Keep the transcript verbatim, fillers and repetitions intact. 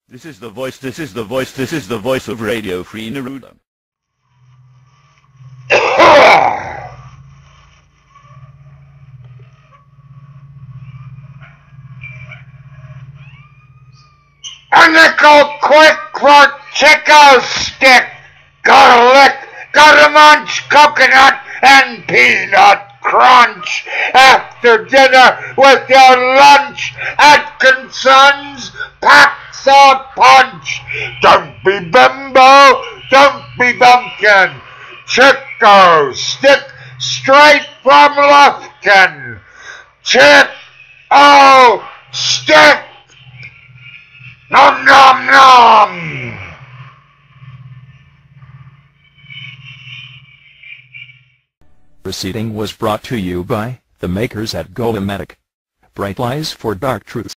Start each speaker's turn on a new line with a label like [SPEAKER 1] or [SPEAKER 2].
[SPEAKER 1] This is the voice, this is the voice, this is the voice of Radio Free Neruda.
[SPEAKER 2] A nickel quick for Chico stick. Gotta lick, gotta munch coconut and peanut crunch after dinner with your lunch. Atkinson's packs a punch. Don't be bimbo, don't be bumpkin. Chico stick straight from Lufkin. Chick-O stick. Nom nom nom!
[SPEAKER 3] Proceeding was brought to you by the makers at Golomatic. Bright lies for dark truths.